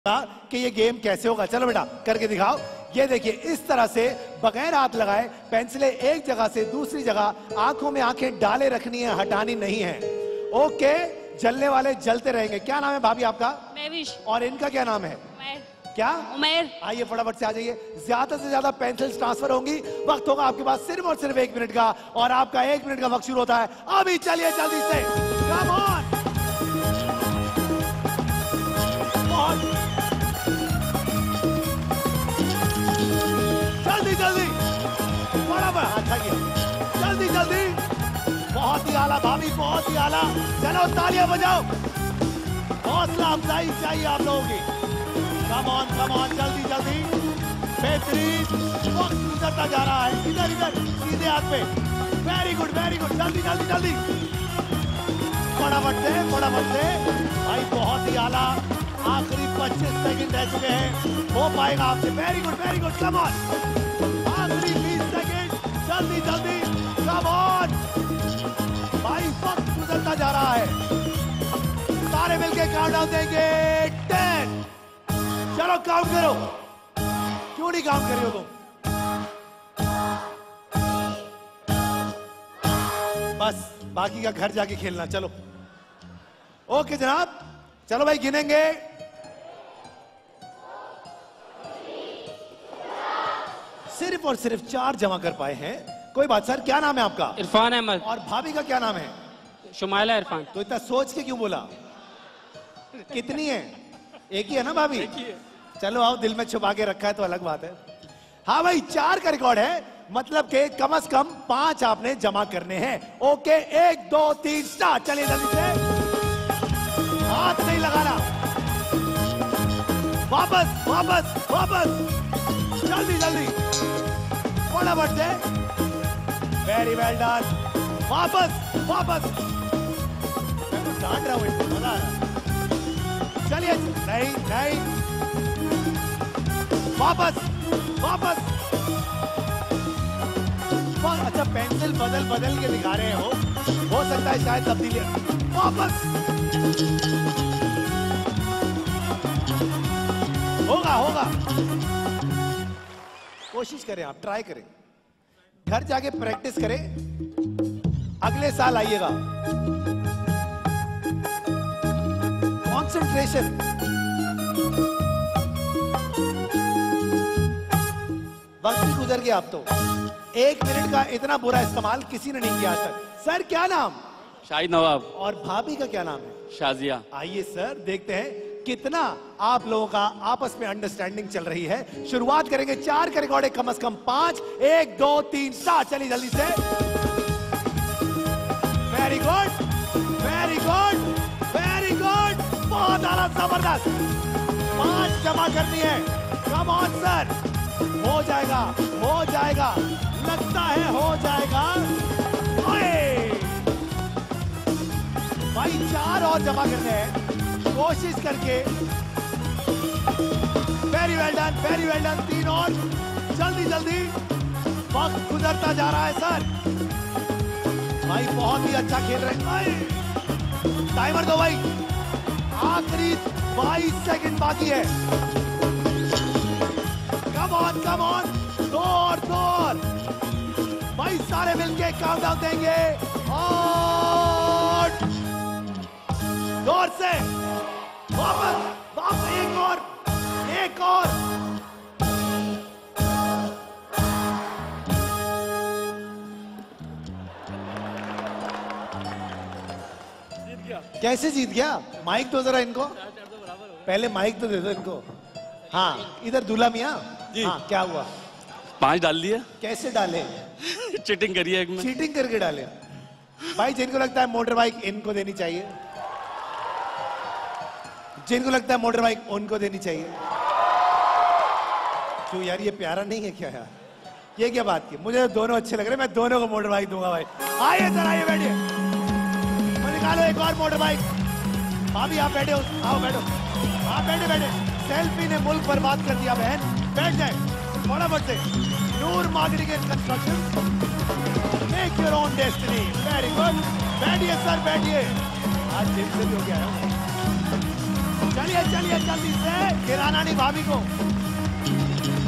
कि ये गेम कैसे होगा। चलो बेटा करके दिखाओ। ये देखिए इस तरह से बगैर हाथ लगाए पेंसिलें एक जगह से दूसरी जगह आंखों में आंखें डाले रखनी है, हटानी नहीं है। ओके, जलने वाले जलते रहेंगे। क्या नाम है भाभी आपका? मेविश। और इनका क्या नाम है? उमेर। क्या? उमेर। आइए फटाफट से आ जाइए। ज्यादा से ज्यादा पेंसिल्स ट्रांसफर होंगी। वक्त होगा आपके पास सिर्फ और सिर्फ 1 मिनट का, और आपका 1 मिनट का वक्त शुरू होता है अभी। चलिए जल्दी से, कम ऑन। जल्दी जल्दी, बराबर, अच्छा किया, जल्दी जल्दी। बहुत ही आला भाभी, बहुत ही आला। चलो तालियां बजाओ, हौसला अफजाई चाहिए आप लोगों की। कम ऑन, जल्दी जल्दी, बेहतरीन। वक्त गुजरता जा रहा है, इधर इधर सीधे हाथ पे। वेरी गुड, जल्दी जल्दी जल्दी, फटाफट से भाई, बहुत ही आला। आखिरी 25 सेकंड रह चुके हैं, हो पाएगा आपसे। Very good, come on. आखिरी 20 सेकंड, जल्दी जल्दी, कम ऑन भाई, वक्त गुजरता जा रहा है। सारे मिलके काउंटडाउन देंगे। 10। चलो काउंट करो, क्यों नहीं काउंट करी हो तुम? बस बाकी का घर जाके खेलना। चलो ओके जनाब, चलो भाई गिनेंगे। सिर्फ और सिर्फ 4 जमा कर पाए हैं। कोई बात सर, क्या नाम है आपका? इरफान अहमद। और भाभी का क्या नाम है? शुमाइला इरफान। तो इतना सोच के क्यों बोला? कितनी है? एक ही है ना भाभी? एक ही है। चलो आओ, दिल में छुपा के रखा है तो अलग बात है। हाँ भाई, 4 का रिकॉर्ड है, मतलब के कम से कम 5 आपने जमा करने हैं। Okay, 1 2 3 start. चलिए जल्दी से, हाथ नहीं लगाना। वापस, जल्दी जल्दी, फटाफट से। Very well done. वापस, मैं तो डांट रहा हूं, इसको मजा आ रहा। चलिए, नहीं, वापस। अच्छा, पेंसिल बदल के दिखा रहे हो सकता है शायद तब्दीली। वापस, होगा। कोशिश करें, आप ट्राई करें, घर जाके प्रैक्टिस करें, अगले साल आइएगा। कंसंट्रेशन। वक्त भी गुजर गया अब तो। 1 मिनट का इतना बुरा इस्तेमाल किसी ने नहीं किया आज तक। सर क्या नाम? शाहिद नवाब। और भाभी का क्या नाम है? शाजिया। आइए सर, देखते हैं कितना आप लोगों का आपस में अंडरस्टैंडिंग चल रही है। शुरुआत करेंगे 4 का रिकॉर्ड है, कम से कम 5। 1 2 3 स्टार्ट। चलिए जल्दी से। वेरी गुड, बहुत आला, जबरदस्त। 5 जमा करनी है। कम ऑन सर, हो जाएगा, लगता है हो जाएगा। भाई 4 और जमा करने हैं, कोशिश करके। वेरी वेल डन, 3 और, जल्दी। वक्त गुजरता जा रहा है सर, भाई बहुत ही अच्छा खेल रहे हैं। टाइमर दो भाई, आखिरी 22 सेकंड बाकी है। कम ऑन, 2 और। भाई सारे मिलके काउंटडाउन देंगे, और जोर से वापस, एक और। कैसे जीत गया? माइक तो जरा इनको, पहले माइक तो दे दो इनको। हाँ, इधर दूल्हा मियाँ जी। हाँ, क्या हुआ? 5 डाल दिए। कैसे डाले? चीटिंग करिए, चीटिंग करके डाले। भाई जिनको लगता है मोटर बाइक इनको देनी चाहिए, जिनको लगता है मोटर बाइक उनको देनी चाहिए। क्यों यार, ये प्यारा नहीं है क्या यार? ये क्या बात की? मुझे दोनों अच्छे लग रहे हैं, मैं दोनों को मोटर बाइक दूंगा भाई। आइए सर, आइए बैठिए, निकालो एक और मोटर बाइक। भाभी आप बैठे हो, आओ बैठो। आप बैठे। सेल्फी ने मुल्क बर्बाद कर दिया बहन, बैठ जाए फटाफट से। Noor marketing and construction, make your own destiny. Very good, बैठिए सर, बैठिए। आज जिम से भी हो गया है। चलिए चलिए जल्दी से गिराना नहीं भाभी को।